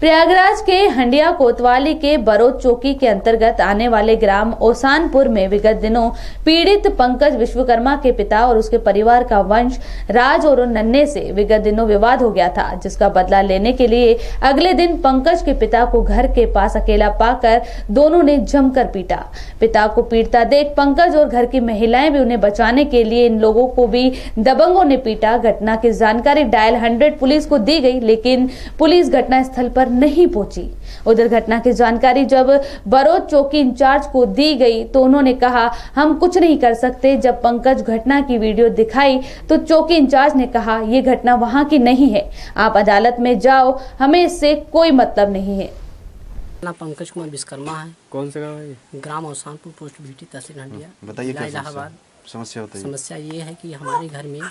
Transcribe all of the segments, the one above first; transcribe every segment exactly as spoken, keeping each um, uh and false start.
प्रयागराज के हंडिया कोतवाली के बरोद चौकी के अंतर्गत आने वाले ग्राम ओसानपुर में विगत दिनों पीड़ित पंकज विश्वकर्मा के पिता और उसके परिवार का वंश राज और नन्हे से विगत दिनों विवाद हो गया था, जिसका बदला लेने के लिए अगले दिन पंकज के पिता को घर के पास अकेला पाकर दोनों ने जमकर पीटा। पिता को पीटता देख पंकज और घर की महिलाएं भी उन्हें बचाने के लिए इन लोगों को भी दबंगों ने पीटा। घटना की जानकारी डायल हंड्रेड पुलिस को दी गई, लेकिन पुलिस घटना स्थल पर नहीं पहुंची। उधर घटना की जानकारी जब बरोद चौकी इंचार्ज को दी गई तो उन्होंने कहा, हम कुछ नहीं कर सकते। जब पंकज घटना की वीडियो दिखाई तो चौकी इंचार्ज ने कहा, ये घटना वहां की नहीं है, आप अदालत में जाओ, हमें इससे कोई मतलब नहीं है। पंकज कुमार विश्वकर्मा है। कौन सा गाँव है? ग्राम ओसानपुर, पोस्ट भीटी, तहसील हंडिया। बताइए क्या इलाहाबाद। समस्या होती है? समस्या ये है कि हमारे घर में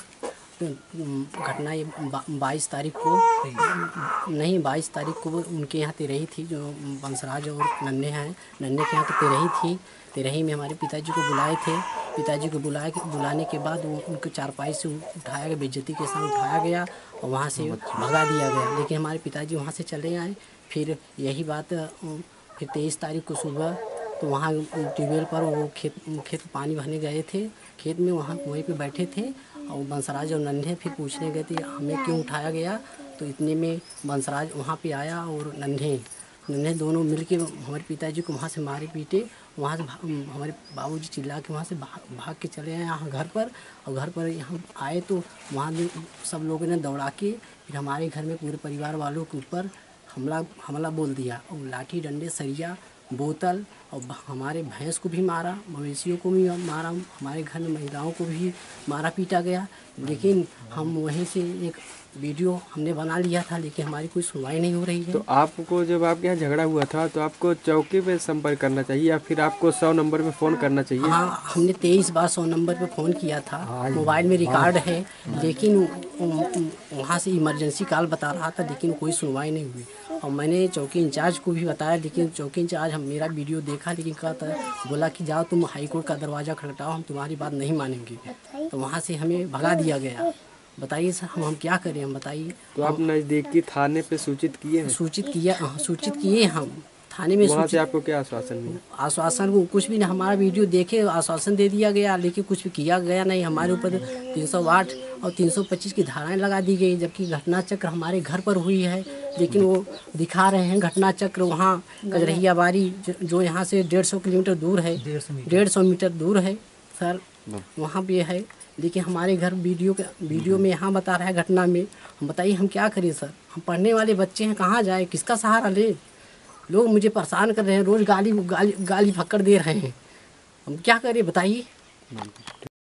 घटना ये बाईस तारीख को नहीं बाईस तारीख को उनके यहाँ तेरही थी, जो बंसराज और नन्हे हैं, नन्हे के यहाँ तो तेरही थी। तेरही में हमारे पिताजी को बुलाए थे। पिताजी को बुलाए बुलाने के बाद वो उनको चारपाई से उठाया गया, बेइज्जती के साथ उठाया गया और वहाँ से भगा दिया गया। लेकिन हमारे पिताजी वहाँ से चले आए। फिर यही बात फिर तेईस तारीख को सुबह तो वहाँ ट्यूबवेल पर वो खेत खेत पानी भरने गए थे। खेत में वहाँ वहीं पे बैठे थे और बंसराज और नन्हे फिर पूछने गए थे हमें क्यों उठाया गया। तो इतने में बंसराज वहाँ पे आया और नन्हे नन्हे दोनों मिलके हमारे पिताजी को वहाँ से मारे पीटे। वहाँ से हमारे बाबूजी चिल्ला के वहाँ से भाग भाग के चले आए यहाँ घर पर। और घर पर यहाँ आए तो वहाँ सब लोगों ने दौड़ा के फिर हमारे घर में पूरे परिवार वालों के ऊपर हमला हमला बोल दिया और लाठी डंडे सरिया बोतल और हमारे भैंस को भी मारा, मवेशियों को भी मारा, हमारे घर में महिलाओं को भी मारा पीटा गया। लेकिन हम वहीं से एक वीडियो हमने बना लिया था, लेकिन हमारी कोई सुनवाई नहीं हो रही है। तो आपको जब आपके यहाँ झगड़ा हुआ था तो आपको चौकी पे संपर्क करना चाहिए या फिर आपको सौ नंबर पे फ़ोन करना चाहिए? हाँ, हमने तेईस बार सौ नंबर पे फ़ोन किया था, मोबाइल में रिकॉर्ड है। लेकिन वहाँ से इमरजेंसी कॉल बता रहा था, लेकिन कोई सुनवाई नहीं हुई। और मैंने चौकी इंचार्ज को भी बताया, लेकिन चौकी इंचार्ज हम मेरा वीडियो देखा, लेकिन कहता बोला कि जाओ तुम हाई कोर्ट का दरवाज़ा खटखटाओ, हम तुम्हारी बात नहीं मानेंगे। तो वहाँ से हमें भगा दिया गया। बताइए सर, हम हम क्या करें, हम बताइए। तो आप नज़दीकी थाने पे सूचित किए हैं? सूचित किया सूचित किए हम थाने में। वहाँ से आपको क्या आश्वासन मिला? आश्वासन को कुछ भी नहीं, हमारा वीडियो देखे आश्वासन दे दिया गया, लेकिन कुछ भी किया गया नहीं। हमारे ऊपर तीन सौ आठ और तीन सौ पच्चीस की धाराएं लगा दी गई, जबकि घटना चक्र हमारे घर पर हुई है। लेकिन वो दिखा रहे हैं घटना चक्र वहाँ कजरहिया बारी, जो यहाँ से डेढ़ सौ किलोमीटर दूर है, डेढ़ सौ मीटर दूर है सर, वहाँ पे है। लेकिन हमारे घर वीडियो वीडियो में यहाँ बता रहा है घटना में। हम बताइए हम क्या करें सर, हम पढ़ने वाले बच्चे हैं, कहाँ जाए, किसका सहारा ले। लोग मुझे परेशान कर रहे हैं, रोज़ गाली गाली गाली फक्कड़ दे रहे हैं, हम क्या करें बताइए।